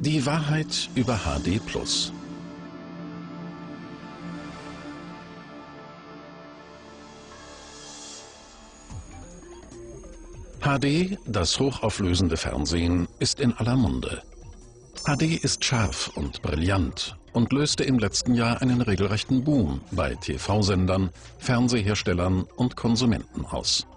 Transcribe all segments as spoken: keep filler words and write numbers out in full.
Die Wahrheit über H D Plus. H D, das hochauflösende Fernsehen, ist in aller Munde. H D ist scharf und brillant und löste im letzten Jahr einen regelrechten Boom bei T V-Sendern, Fernseherstellern und Konsumenten aus.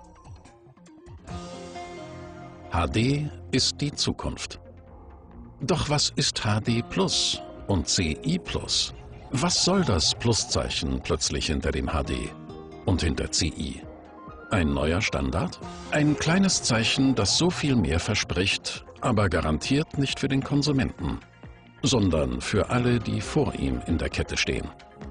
H D ist die Zukunft. Doch was ist H D Plus und C I Plus? Was soll das Pluszeichen plötzlich hinter dem H D und hinter C I? Ein neuer Standard? Ein kleines Zeichen, das so viel mehr verspricht, aber garantiert nicht für den Konsumenten, sondern für alle, die vor ihm in der Kette stehen.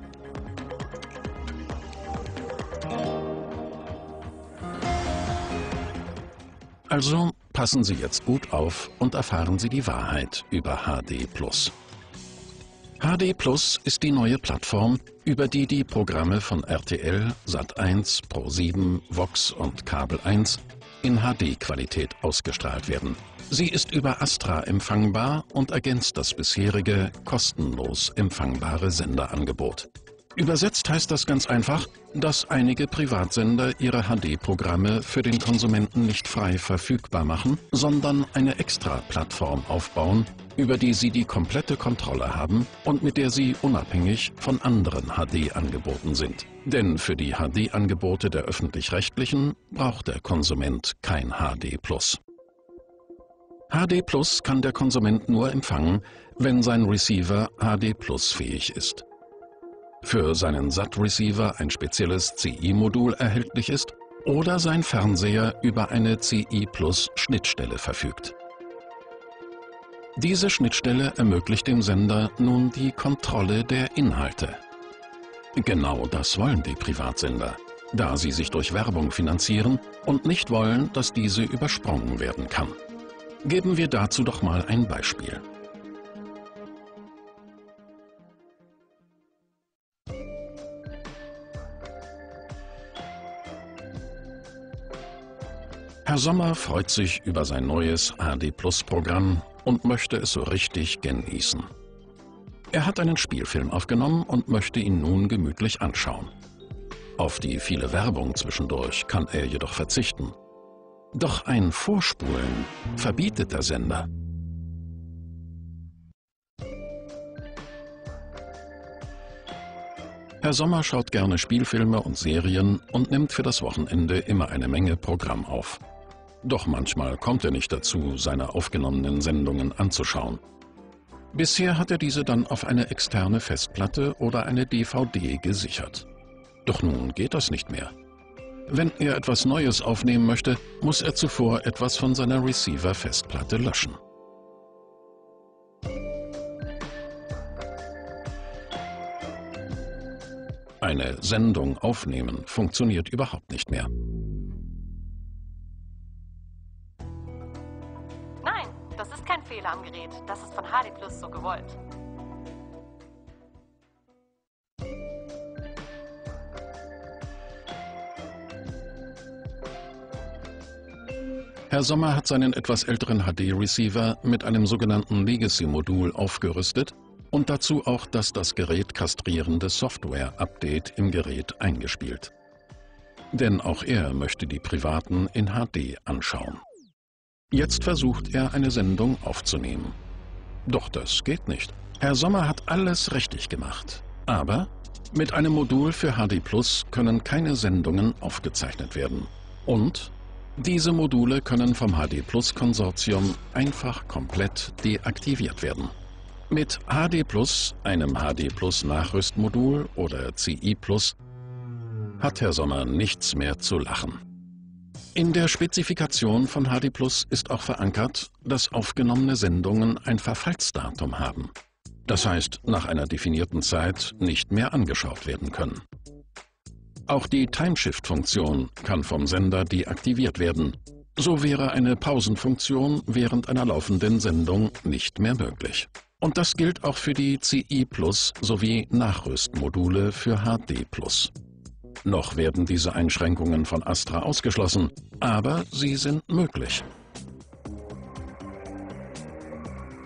Also passen Sie jetzt gut auf und erfahren Sie die Wahrheit über H D Plus. H D Plus ist die neue Plattform, über die die Programme von R T L, Sat eins, Pro sieben, Vox und Kabel eins in H D-Qualität ausgestrahlt werden. Sie ist über Astra empfangbar und ergänzt das bisherige, kostenlos empfangbare Senderangebot. Übersetzt heißt das ganz einfach, dass einige Privatsender ihre H D-Programme für den Konsumenten nicht frei verfügbar machen, sondern eine Extra-Plattform aufbauen, über die sie die komplette Kontrolle haben und mit der sie unabhängig von anderen H D-Angeboten sind. Denn für die H D-Angebote der Öffentlich-Rechtlichen braucht der Konsument kein H D Plus. H D Plus kann der Konsument nur empfangen, wenn sein Receiver H D Plus fähig ist. Für seinen S A T-Receiver ein spezielles C I-Modul erhältlich ist oder sein Fernseher über eine C I Plus Schnittstelle verfügt. Diese Schnittstelle ermöglicht dem Sender nun die Kontrolle der Inhalte. Genau das wollen die Privatsender, da sie sich durch Werbung finanzieren und nicht wollen, dass diese übersprungen werden kann. Geben wir dazu doch mal ein Beispiel. Herr Sommer freut sich über sein neues H D Plus Programm und möchte es so richtig genießen. Er hat einen Spielfilm aufgenommen und möchte ihn nun gemütlich anschauen. Auf die viele Werbung zwischendurch kann er jedoch verzichten. Doch ein Vorspulen verbietet der Sender. Herr Sommer schaut gerne Spielfilme und Serien und nimmt für das Wochenende immer eine Menge Programm auf. Doch manchmal kommt er nicht dazu, seine aufgenommenen Sendungen anzuschauen. Bisher hat er diese dann auf eine externe Festplatte oder eine D V D gesichert. Doch nun geht das nicht mehr. Wenn er etwas Neues aufnehmen möchte, muss er zuvor etwas von seiner Receiver-Festplatte löschen. Eine Sendung aufnehmen funktioniert überhaupt nicht mehr. Nein, das ist kein Fehler am Gerät. Das ist von H D Plus so gewollt. Herr Sommer hat seinen etwas älteren H D-Receiver mit einem sogenannten Legacy-Modul aufgerüstet und dazu auch das das Gerät kastrierende Software-Update im Gerät eingespielt. Denn auch er möchte die Privaten in H D anschauen. Jetzt versucht er, eine Sendung aufzunehmen. Doch das geht nicht. Herr Sommer hat alles richtig gemacht. Aber mit einem Modul für H D Plus können keine Sendungen aufgezeichnet werden. Und diese Module können vom H D Plus Konsortium einfach komplett deaktiviert werden. Mit H D Plus, einem H D Plus Nachrüstmodul oder C I Plus, hat Herr Sommer nichts mehr zu lachen. In der Spezifikation von H D Plus ist auch verankert, dass aufgenommene Sendungen ein Verfallsdatum haben. Das heißt, nach einer definierten Zeit nicht mehr angeschaut werden können. Auch die Timeshift-Funktion kann vom Sender deaktiviert werden. So wäre eine Pausenfunktion während einer laufenden Sendung nicht mehr möglich. Und das gilt auch für die C I Plus sowie Nachrüstmodule für H D Plus. Noch werden diese Einschränkungen von Astra ausgeschlossen, aber sie sind möglich.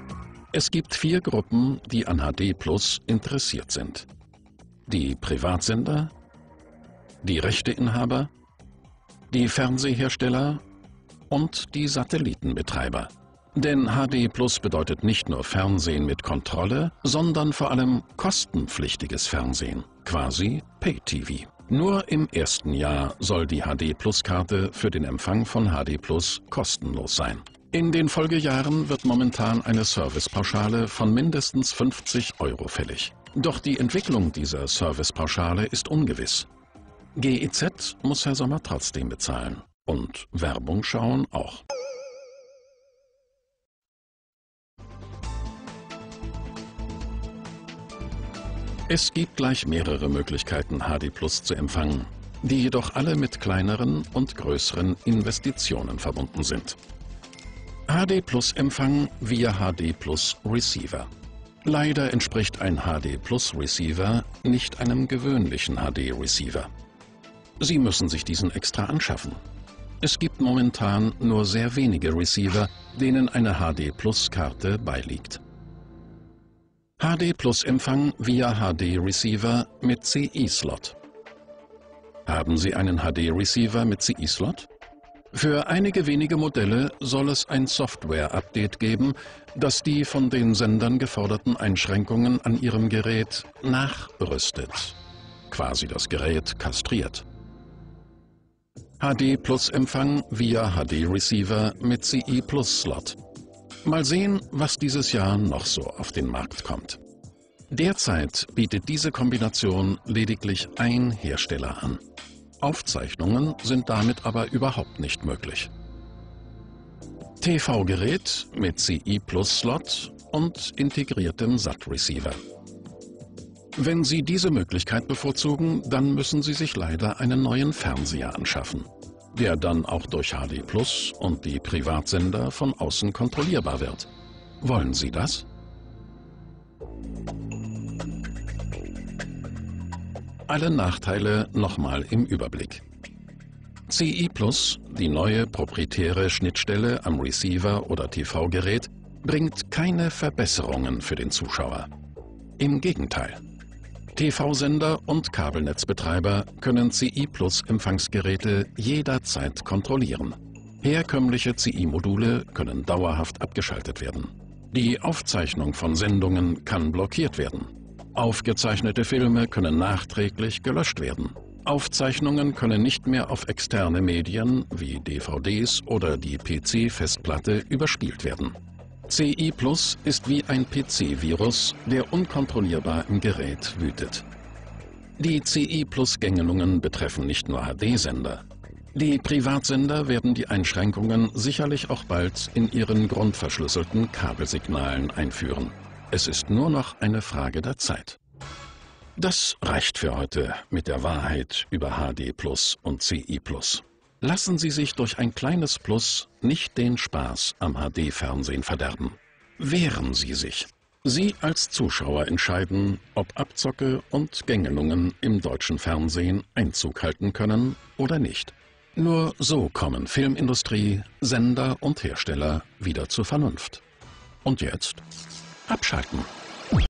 Es gibt vier Gruppen, die an H D Plus interessiert sind. Die Privatsender, die Rechteinhaber, die Fernsehersteller und die Satellitenbetreiber. Denn H D Plus bedeutet nicht nur Fernsehen mit Kontrolle, sondern vor allem kostenpflichtiges Fernsehen, quasi Pay-T V. Nur im ersten Jahr soll die H D Plus-Karte für den Empfang von H D Plus kostenlos sein. In den Folgejahren wird momentan eine Servicepauschale von mindestens fünfzig Euro fällig. Doch die Entwicklung dieser Servicepauschale ist ungewiss. G E Z muss Herr Sommer trotzdem bezahlen. Und Werbung schauen auch. Es gibt gleich mehrere Möglichkeiten, H D Plus zu empfangen, die jedoch alle mit kleineren und größeren Investitionen verbunden sind. H D Plus Empfang via H D Plus Receiver. Leider entspricht ein H D Plus Receiver nicht einem gewöhnlichen H D Receiver. Sie müssen sich diesen extra anschaffen. Es gibt momentan nur sehr wenige Receiver, denen eine H D Plus Karte beiliegt. H D Plus Empfang via H D Receiver mit C I-Slot. Haben Sie einen H D Receiver mit C I-Slot? Für einige wenige Modelle soll es ein Software-Update geben, das die von den Sendern geforderten Einschränkungen an Ihrem Gerät nachrüstet, quasi das Gerät kastriert. H D Plus Empfang via H D Receiver mit C I Plus Slot. Mal sehen, was dieses Jahr noch so auf den Markt kommt. Derzeit bietet diese Kombination lediglich ein Hersteller an. Aufzeichnungen sind damit aber überhaupt nicht möglich. T V-Gerät mit C I Plus Slot und integriertem S A T-Receiver. Wenn Sie diese Möglichkeit bevorzugen, dann müssen Sie sich leider einen neuen Fernseher anschaffen, der dann auch durch H D Plus und die Privatsender von außen kontrollierbar wird. Wollen Sie das? Alle Nachteile nochmal im Überblick. C I Plus, die neue proprietäre Schnittstelle am Receiver oder T V-Gerät, bringt keine Verbesserungen für den Zuschauer. Im Gegenteil. T V-Sender und Kabelnetzbetreiber können C I Plus Empfangsgeräte jederzeit kontrollieren. Herkömmliche C I-Module können dauerhaft abgeschaltet werden. Die Aufzeichnung von Sendungen kann blockiert werden. Aufgezeichnete Filme können nachträglich gelöscht werden. Aufzeichnungen können nicht mehr auf externe Medien wie D V Ds oder die P C-Festplatte überspielt werden. C I Plus ist wie ein P C-Virus, der unkontrollierbar im Gerät wütet. Die C I Plus-Gängelungen betreffen nicht nur H D-Sender. Die Privatsender werden die Einschränkungen sicherlich auch bald in ihren grundverschlüsselten Kabelsignalen einführen. Es ist nur noch eine Frage der Zeit. Das reicht für heute mit der Wahrheit über H D Plus und C I Plus. Lassen Sie sich durch ein kleines Plus nicht den Spaß am H D-Fernsehen verderben. Wehren Sie sich. Sie als Zuschauer entscheiden, ob Abzocke und Gängelungen im deutschen Fernsehen Einzug halten können oder nicht. Nur so kommen Filmindustrie, Sender und Hersteller wieder zur Vernunft. Und jetzt? Abschalten.